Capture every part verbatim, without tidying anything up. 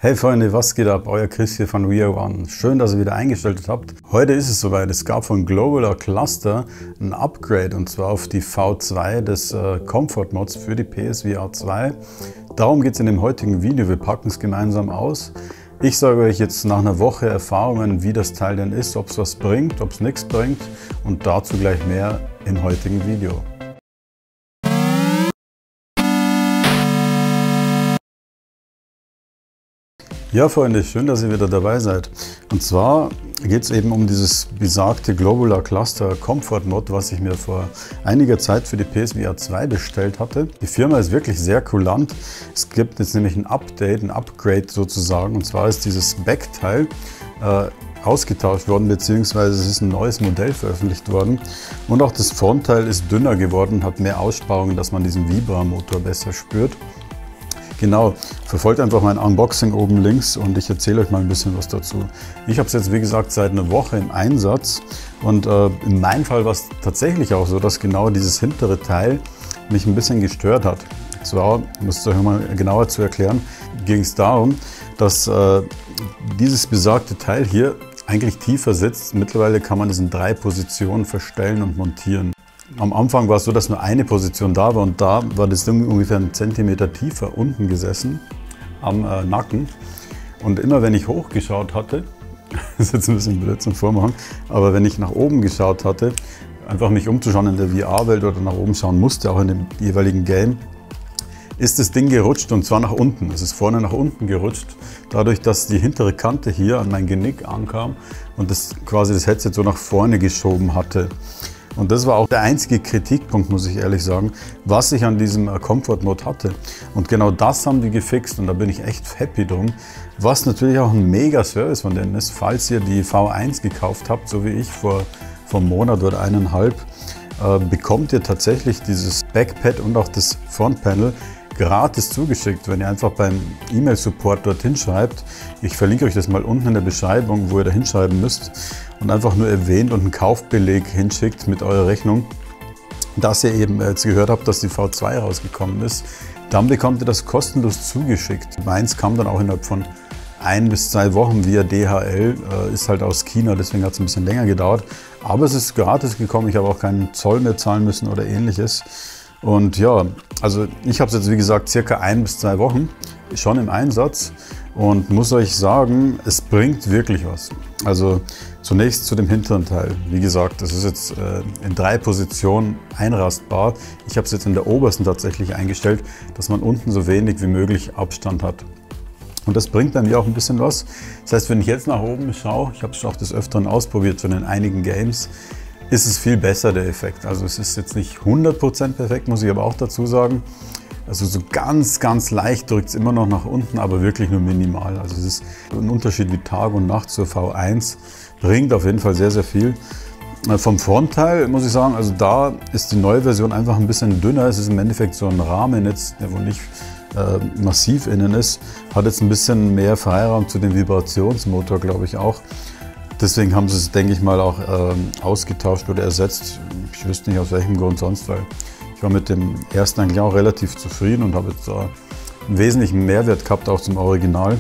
Hey Freunde, was geht ab? Euer Chris hier von We Are One. Schön, dass ihr wieder eingeschaltet habt. Heute ist es soweit. Es gab von Globular Cluster ein Upgrade und zwar auf die V zwei des äh, Comfort Mods für die P S V R zwei. Darum geht es in dem heutigen Video. Wir packen es gemeinsam aus. Ich sage euch jetzt nach einer Woche Erfahrungen, wie das Teil denn ist, ob es was bringt, ob es nichts bringt und dazu gleich mehr im heutigen Video. Ja Freunde, schön, dass ihr wieder dabei seid. Und zwar geht es eben um dieses besagte Globular Cluster Comfort Mod, was ich mir vor einiger Zeit für die P S V R zwei bestellt hatte. Die Firma ist wirklich sehr kulant. Es gibt jetzt nämlich ein Update, ein Upgrade sozusagen. Und zwar ist dieses Backteil äh, ausgetauscht worden, beziehungsweise es ist ein neues Modell veröffentlicht worden. Und auch das Frontteil ist dünner geworden, hat mehr Aussparungen, dass man diesen Vibra-Motor besser spürt. Genau, verfolgt einfach mein Unboxing oben links und ich erzähle euch mal ein bisschen was dazu. Ich habe es jetzt wie gesagt seit einer Woche im Einsatz und äh, in meinem Fall war es tatsächlich auch so, dass genau dieses hintere Teil mich ein bisschen gestört hat. Und zwar, um es euch mal genauer zu erklären, ging es darum, dass äh, dieses besagte Teil hier eigentlich tiefer sitzt. Mittlerweile kann man es in drei Positionen verstellen und montieren. Am Anfang war es so, dass nur eine Position da war und da war das Ding ungefähr einen Zentimeter tiefer unten gesessen am äh, Nacken. Und immer wenn ich hochgeschaut hatte, das ist jetzt ein bisschen blöd zum Vormachen, aber wenn ich nach oben geschaut hatte, einfach mich umzuschauen in der V R-Welt oder nach oben schauen musste, auch in dem jeweiligen Game, ist das Ding gerutscht und zwar nach unten. Es ist vorne nach unten gerutscht, dadurch, dass die hintere Kante hier an mein Genick ankam und das quasi das Headset so nach vorne geschoben hatte. Und das war auch der einzige Kritikpunkt, muss ich ehrlich sagen, was ich an diesem Comfort Mode hatte. Und genau das haben die gefixt und da bin ich echt happy drum. Was natürlich auch ein mega Service von denen ist, falls ihr die V eins gekauft habt, so wie ich vor, vor einem Monat oder eineinhalb, äh, bekommt ihr tatsächlich dieses Backpad und auch das Frontpanel gratis zugeschickt, wenn ihr einfach beim E-Mail-Support dorthin schreibt. Ich verlinke euch das mal unten in der Beschreibung, wo ihr da hinschreiben müsst und einfach nur erwähnt und einen Kaufbeleg hinschickt mit eurer Rechnung, dass ihr eben jetzt gehört habt, dass die V zwei rausgekommen ist. Dann bekommt ihr das kostenlos zugeschickt. Meins kam dann auch innerhalb von ein bis zwei Wochen via D H L, äh, ist halt aus China, deswegen hat es ein bisschen länger gedauert. Aber es ist gratis gekommen, ich habe auch keinen Zoll mehr zahlen müssen oder ähnliches. Und ja, also ich habe es jetzt wie gesagt circa ein bis zwei Wochen schon im Einsatz und muss euch sagen, es bringt wirklich was. Also zunächst zu dem hinteren Teil. Wie gesagt, das ist jetzt äh, in drei Positionen einrastbar. Ich habe es jetzt in der obersten tatsächlich eingestellt, dass man unten so wenig wie möglich Abstand hat. Und das bringt dann ja auch ein bisschen was. Das heißt, wenn ich jetzt nach oben schaue, ich habe es auch des Öfteren ausprobiert, schon in einigen Games, ist es viel besser, der Effekt. Also es ist jetzt nicht hundert Prozent perfekt, muss ich aber auch dazu sagen. Also so ganz, ganz leicht drückt es immer noch nach unten, aber wirklich nur minimal. Also es ist ein Unterschied wie Tag und Nacht zur V eins. Bringt auf jeden Fall sehr, sehr viel. Vom Frontteil muss ich sagen, also da ist die neue Version einfach ein bisschen dünner. Es ist im Endeffekt so ein Rahmen jetzt, der wohl nicht äh, massiv innen ist. Hat jetzt ein bisschen mehr Freiraum zu dem Vibrationsmotor, glaube ich auch. Deswegen haben sie es, denke ich mal, auch ähm, ausgetauscht oder ersetzt. Ich wüsste nicht aus welchem Grund sonst, weil ich war mit dem ersten eigentlich auch relativ zufrieden und habe jetzt da einen wesentlichen Mehrwert gehabt, auch zum Original.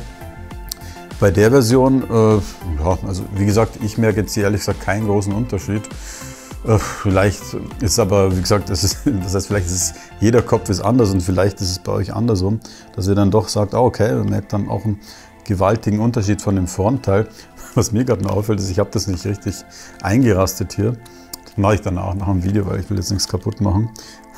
Bei der Version, äh, ja, also wie gesagt, ich merke jetzt hier ehrlich gesagt keinen großen Unterschied. Äh, vielleicht ist aber, wie gesagt, das, ist, das heißt, vielleicht ist es, jeder Kopf ist anders und vielleicht ist es bei euch andersrum, dass ihr dann doch sagt, oh, okay, man merkt dann auch einen gewaltigen Unterschied von dem Frontteil. Was mir gerade noch auffällt, ist, ich habe das nicht richtig eingerastet hier. Das mache ich dann auch nach dem Video, weil ich will jetzt nichts kaputt machen.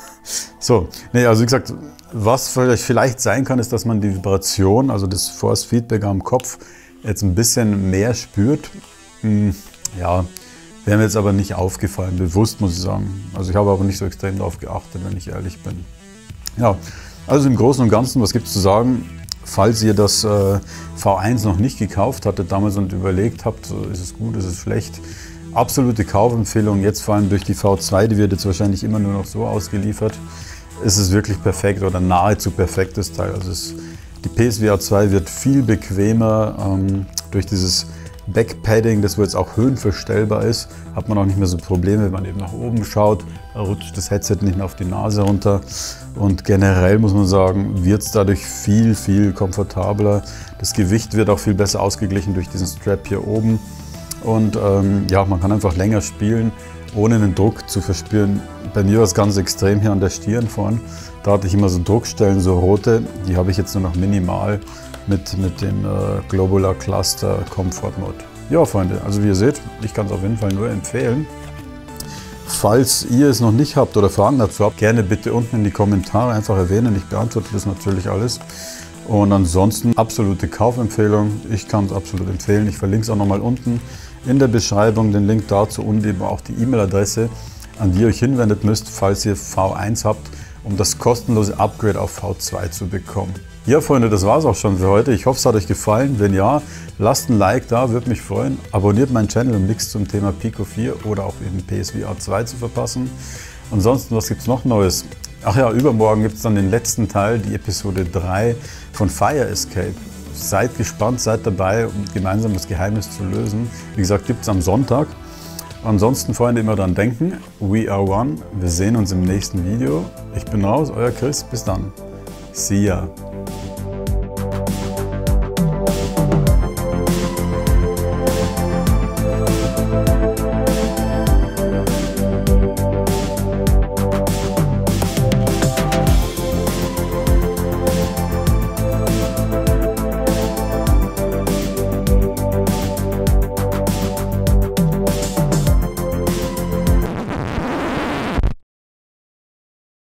So, nee, also wie gesagt, was vielleicht, vielleicht sein kann, ist, dass man die Vibration, also das Force Feedback am Kopf, jetzt ein bisschen mehr spürt. Hm, ja, wäre mir jetzt aber nicht aufgefallen, bewusst muss ich sagen. Also ich habe aber nicht so extrem darauf geachtet, wenn ich ehrlich bin. Ja, also im Großen und Ganzen, was gibt es zu sagen? Falls ihr das äh, V eins noch nicht gekauft hattet damals und überlegt habt, so, ist es gut, ist es schlecht, absolute Kaufempfehlung, jetzt vor allem durch die V zwei, die wird jetzt wahrscheinlich immer nur noch so ausgeliefert, ist es wirklich perfekt oder nahezu perfektes Teil. Also es, die P S V R zwei wird viel bequemer ähm, durch dieses Backpadding, das wo jetzt auch höhenverstellbar ist, hat man auch nicht mehr so Probleme, wenn man eben nach oben schaut, da rutscht das Headset nicht mehr auf die Nase runter. Und generell muss man sagen, wird es dadurch viel, viel komfortabler. Das Gewicht wird auch viel besser ausgeglichen durch diesen Strap hier oben. Und ähm, ja, man kann einfach länger spielen, ohne den Druck zu verspüren. Bei mir war es ganz extrem hier an der Stirn vorn. Da hatte ich immer so Druckstellen, so rote. Die habe ich jetzt nur noch minimal mit, mit dem äh, Globular Cluster Comfort Mod. Ja, Freunde, also wie ihr seht, ich kann es auf jeden Fall nur empfehlen. Falls ihr es noch nicht habt oder Fragen dazu habt, gerne bitte unten in die Kommentare einfach erwähnen. Ich beantworte das natürlich alles. Und ansonsten absolute Kaufempfehlung. Ich kann es absolut empfehlen. Ich verlinke es auch nochmal unten in der Beschreibung, den Link dazu und eben auch die E-Mail-Adresse, an die ihr euch hinwendet müsst, falls ihr V eins habt, um das kostenlose Upgrade auf V zwei zu bekommen. Ja, Freunde, das war es auch schon für heute. Ich hoffe, es hat euch gefallen. Wenn ja, lasst ein Like da, würde mich freuen. Abonniert meinen Channel, um nichts zum Thema Pico vier oder auch eben P S V R zwei zu verpassen. Ansonsten, was gibt es noch Neues? Ach ja, übermorgen gibt es dann den letzten Teil, die Episode drei von Fire Escape. Seid gespannt, seid dabei, um gemeinsam das Geheimnis zu lösen. Wie gesagt, gibt es am Sonntag. Ansonsten, Freunde, immer dran denken, we are one. Wir sehen uns im nächsten Video. Ich bin raus, euer Chris. Bis dann. See ya.